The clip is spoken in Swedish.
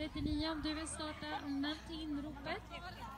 39 om du vill starta med till inropet.